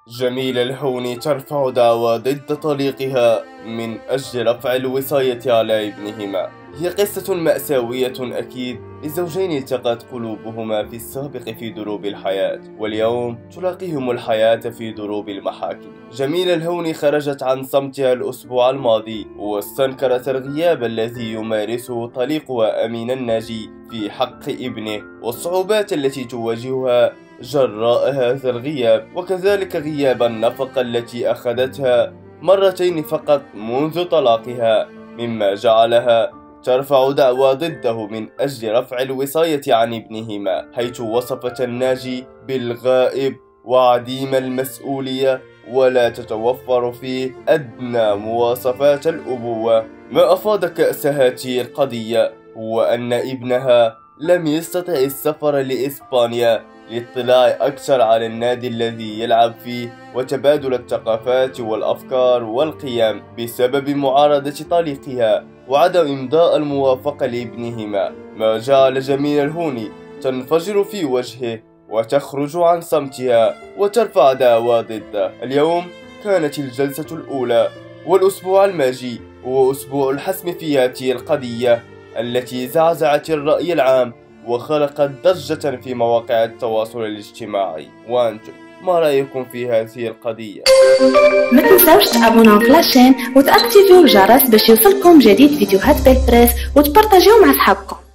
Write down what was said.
جميلة الهوني ترفع دعوى ضد طليقها من أجل رفع الوصاية على ابنهما. هي قصة مأساوية أكيد لزوجين التقت قلوبهما في السابق في دروب الحياة، واليوم تلاقيهم الحياة في دروب المحاكم. جميلة الهوني خرجت عن صمتها الأسبوع الماضي واستنكرت الغياب الذي يمارسه طليقها أمين الناجي في حق ابنه، والصعوبات التي تواجهها جراء هذا الغياب، وكذلك غياب النفقة التي أخذتها مرتين فقط منذ طلاقها، مما جعلها ترفع دعوى ضده من أجل رفع الوصاية عن ابنهما، حيث وصفت الناجي بالغائب وعديم المسؤولية ولا تتوفر فيه أدنى مواصفات الأبوة. ما أفاد كأس هذه القضية هو أن ابنها لم يستطع السفر لإسبانيا للاطلاع أكثر على النادي الذي يلعب فيه وتبادل الثقافات والأفكار والقيم بسبب معارضة طليقها وعدم إمضاء الموافقة لابنهما، ما جعل جميلة الهوني تنفجر في وجهه وتخرج عن صمتها وترفع دعوى ضده. اليوم كانت الجلسة الأولى، والأسبوع الماجي هو أسبوع الحسم في هذه القضية التي زعزعت الرأي العام وخلقت ضجة في مواقع التواصل الاجتماعي. وأنتم ما رأيكم في هذه القضية؟ ما تنسوش تابوناو في لاشين وتاكتيفيو الجرس باش يوصلكم جديد فيديوهات بالبريس وتبارطاجيو مع صحابكم.